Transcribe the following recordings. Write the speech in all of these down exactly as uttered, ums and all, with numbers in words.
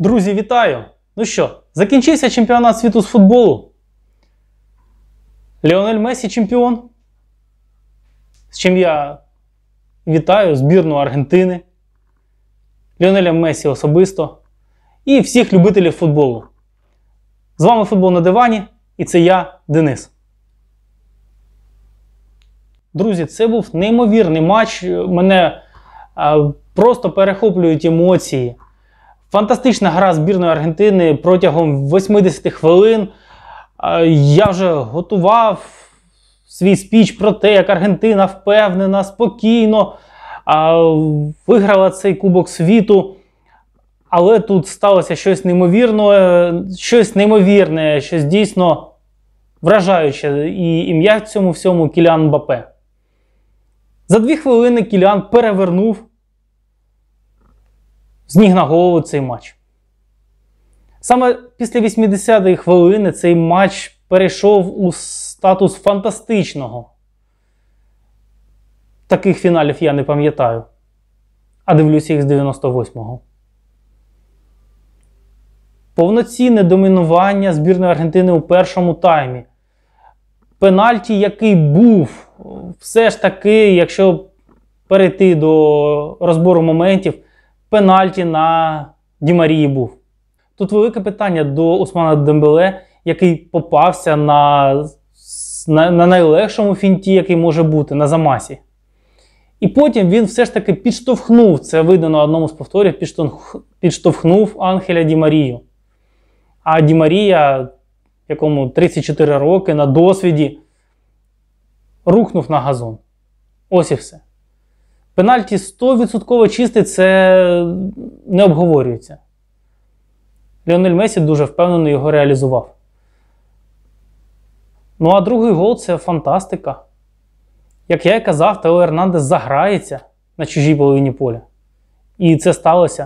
Друзі, вітаю! Ну що, закінчився чемпіонат світу з футболу. Ліонель Месі чемпіон. З чим я вітаю збірну Аргентини, Ліонеля Месі особисто і всіх любителів футболу. З вами «Футбол на дивані» і це я, Денис. Друзі, це був неймовірний матч. Мене а, просто перехоплюють емоції. Фантастична гра збірної Аргентини протягом вісімдесят хвилин. Я вже готував свій спіч про те, як Аргентина впевнена, спокійно виграла цей Кубок світу. Але тут сталося щось неймовірне, щось неймовірне, щось дійсно вражаюче. І ім'я в цьому всьому Кіліан Мбаппе. За дві хвилини Кіліан перевернув з ніг на голову цей матч. Саме після вісімдесятої хвилини цей матч перейшов у статус фантастичного. Таких фіналів я не пам'ятаю. А дивлюся їх з дев'яносто восьмого. Повноцінне домінування збірної Аргентини у першому таймі. Пенальті, який був, все ж таки, якщо перейти до розбору моментів, пенальті на Ді Марії був. Тут велике питання до Усмана Дембеле, який попався на, на, на найлегшому фінті, який може бути, на замасі. І потім він все ж таки підштовхнув, це видно на одному з повторів, підштовхнув Анхеля Ді Марію. А Ді Марія, якому тридцять чотири роки, на досвіді, рухнув на газон. Ось і все. Пенальті сто відсотків чистий, це не обговорюється. Ліонель Месі дуже впевнено його реалізував. Ну а другий гол – це фантастика. Як я і казав, Тео Ернандес заграється на чужій половині поля. І це сталося.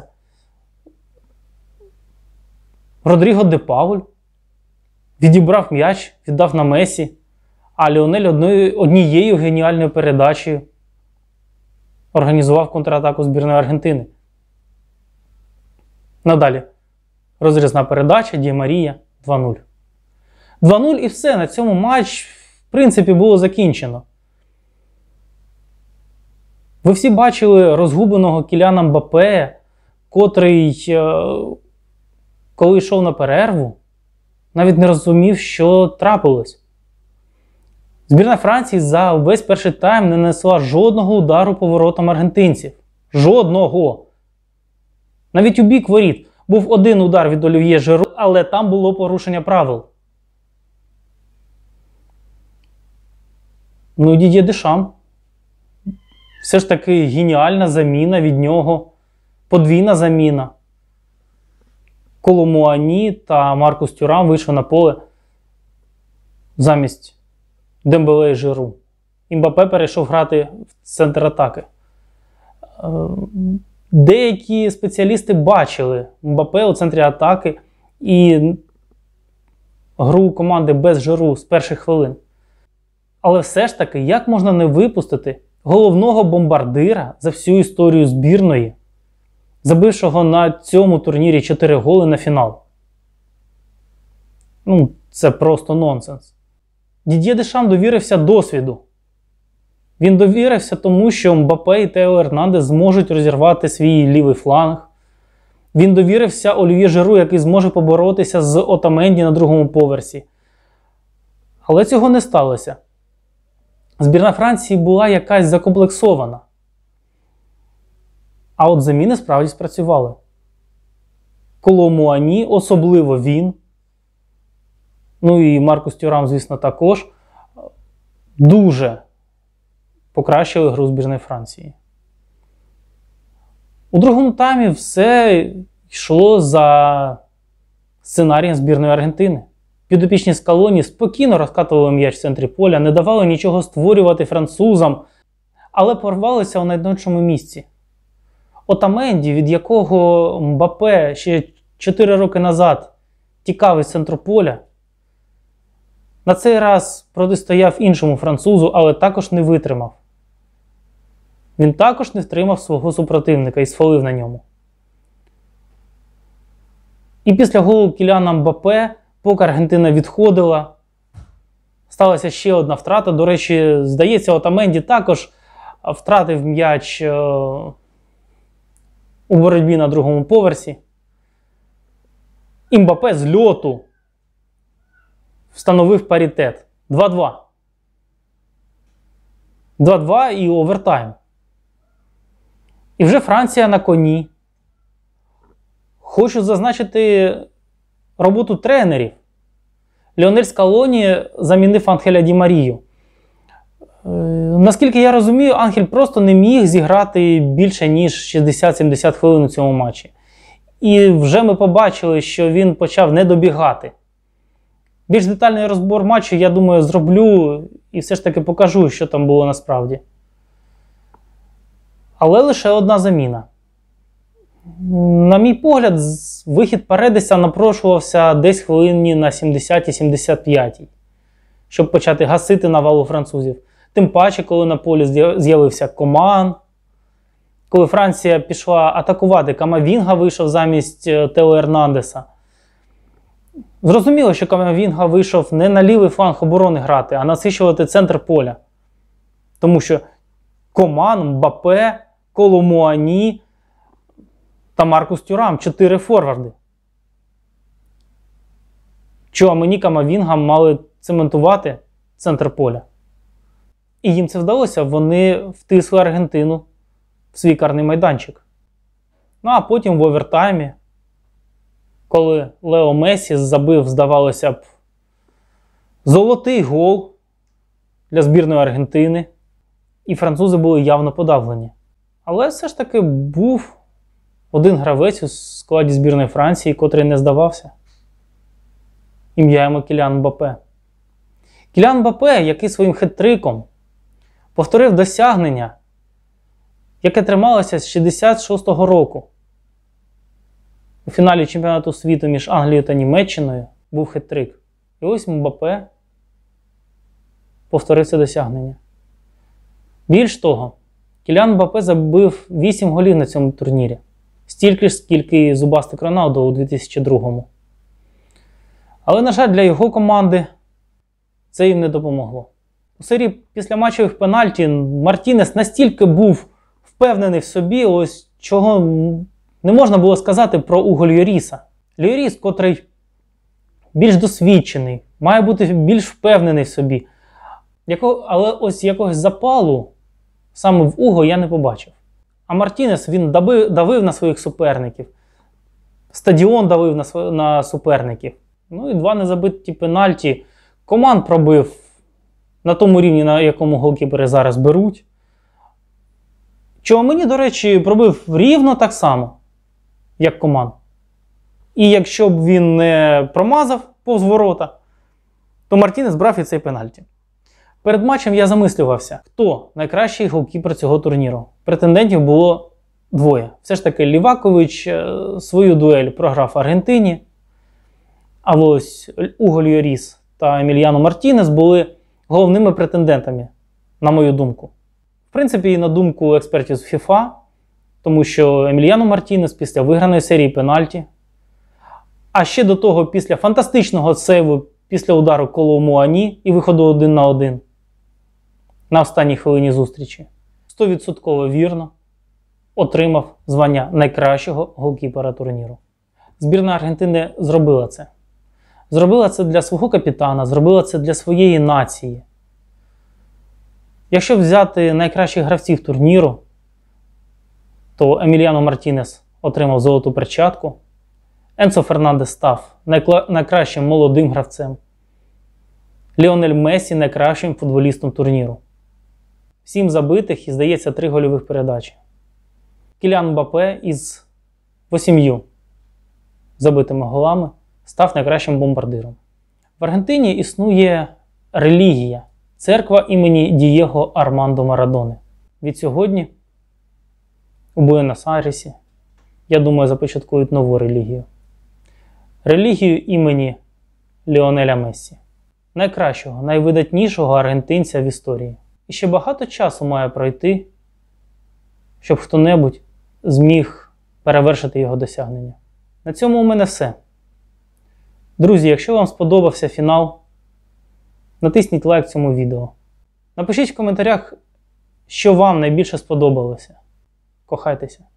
Родріго де Пауль відібрав м'яч, віддав на Месі, а Ліонель одною, однією геніальною передачею організував контратаку збірної Аргентини. Надалі. Розрізна передача, Ді Марія, два нуль. два нуль і все, на цьому матч, в принципі, було закінчено. Ви всі бачили розгубленого Кіліана Мбаппе, котрий, коли йшов на перерву, навіть не розумів, що трапилось. Збірна Франції за весь перший тайм не нанесла жодного удару по воротам аргентинців. Жодного. Навіть у бік воріт був один удар від Олів'є Жиру, але там було порушення правил. Ну і Дід'є Дешам. Все ж таки геніальна заміна від нього. Подвійна заміна. Коло Муані та Маркус Тюрам вийшов на поле замість Дембеле і Жиру. І Мбаппе перейшов грати в центр атаки. Деякі спеціалісти бачили Мбаппе у центрі атаки і гру команди без Жиру з перших хвилин. Але все ж таки, як можна не випустити головного бомбардира за всю історію збірної, забившого на цьому турнірі чотири голи на фінал? Ну, це просто нонсенс. Дід'є Дешам довірився досвіду. Він довірився тому, що Мбаппе і Тео Ернандес зможуть розірвати свій лівий фланг. Він довірився Олів'є Жиру, який зможе поборотися з Отаменді на другому поверсі. Але цього не сталося. Збірна Франції була якась закомплексована. А от заміни справді спрацювали. Коло Муані, особливо він, ну і Маркус Тюрам, звісно, також, дуже покращили гру збірної Франції. У другому таймі все йшло за сценарієм збірної Аргентини. Підопічні Скалоні спокійно розкатували м'яч в центрі поля, не давали нічого створювати французам, але порвалися у найдоншому місці. Отаменді, від якого Мбаппе ще чотири роки назад тікав із центру поля, на цей раз протистояв іншому французу, але також не витримав. Він також не втримав свого супротивника і сфалив на ньому. І після голу Кіліана Мбаппе, поки Аргентина відходила, сталася ще одна втрата. До речі, здається, Отаменді також втратив м'яч у боротьбі на другому поверсі. І Мбаппе з льоту встановив паритет. два-два. два-два і овертайм. І вже Франція на коні. Хочу зазначити роботу тренерів. Ліонель Скалоні замінив Анхеля Ді Марію. Е, наскільки я розумію, Анхель просто не міг зіграти більше, ніж шістдесят-сімдесят хвилин у цьому матчі. І вже ми побачили, що він почав не добігати. Більш детальний розбор матчу, я думаю, зроблю і все ж таки покажу, що там було насправді. Але лише одна заміна. На мій погляд, вихід Паредеса напрошувався десь хвилині на сімдесятій-сімдесят п'ятій, щоб почати гасити навалу французів. Тим паче, коли на полі з'явився Коман, коли Франція пішла атакувати, Камавінга вийшов замість Тео Ернандеса. Зрозуміло, що Камавінга вийшов не на лівий фланг оборони грати, а насичувати центр поля. Тому що Коман, Мбаппе, Коло Муані та Маркус Тюрам – чотири форварди. Чуамені, Камавінга мали цементувати центр поля. І їм це вдалося, вони втисли Аргентину в свій карний майданчик. Ну а потім в овертаймі, коли Лео Месі забив, здавалося б, золотий гол для збірної Аргентини, і французи були явно подавлені. Але все ж таки був один гравець у складі збірної Франції, котрий не здавався. Ім'я йому Кіліан Мбаппе. Кіліан Мбаппе, який своїм хет-триком повторив досягнення, яке трималося з шістдесят шостого року. У фіналі чемпіонату світу між Англією та Німеччиною був хет-трик. І ось Мбаппе повторив це досягнення. Більш того, Кіліан Мбаппе забив вісім голів на цьому турнірі. Стільки ж, скільки зубастик Роналдо у дві тисячі другому. Але, на жаль, для його команди це їм не допомогло. У серії післяматчевих пенальті Мартінес настільки був впевнений в собі, ось чого не можна було сказати про Уго Льоріса. Льоріс, котрий більш досвідчений, має бути більш впевнений в собі. Яко, але ось якогось запалу саме в Уго я не побачив. А Мартінес, він давив, давив на своїх суперників. Стадіон давив на, св... на суперників. Ну і два незабиті пенальті. Коман пробив на тому рівні, на якому голкіпери зараз беруть. Чуамені, до речі, пробив рівно так само, як Коман. І якщо б він не промазав повз ворота, то Мартінес брав і цей пенальті. Перед матчем я замислювався, хто найкращий голкіпер цього турніру. Претендентів було двоє. Все ж таки Лівакович свою дуель програв Аргентині, а ось Уго Льоріс та Еміліано Мартінес були головними претендентами, на мою думку. В принципі, і на думку експертів з ФІФА, тому що Еміліано Мартінес після виграної серії пенальті, а ще до того після фантастичного сейву після удару Коло Муані і виходу один на один на останній хвилині зустрічі, сто відсотків вірно отримав звання найкращого голкіпера турніру. Збірна Аргентини зробила це. Зробила це для свого капітана, зробила це для своєї нації. Якщо взяти найкращих гравців турніру, то Еміліано Мартінес отримав золоту перчатку, Енцо Фернандес став найкращим молодим гравцем, Ліонель Месі найкращим футболістом турніру. Сім забитих і, здається, три гольових передачі. Кіліан Мбаппе із восім'ю забитими голами став найкращим бомбардиром. В Аргентині існує релігія – церква імені Дієго Армандо Марадони. Від сьогодні у Буенос-Айресі, я думаю, започаткують нову релігію. Релігію імені Ліонеля Мессі. Найкращого, найвидатнішого аргентинця в історії. І ще багато часу має пройти, щоб хто-небудь зміг перевершити його досягнення. На цьому у мене все. Друзі, якщо вам сподобався фінал, натисніть лайк цьому відео. Напишіть в коментарях, що вам найбільше сподобалося. Кохайтеся.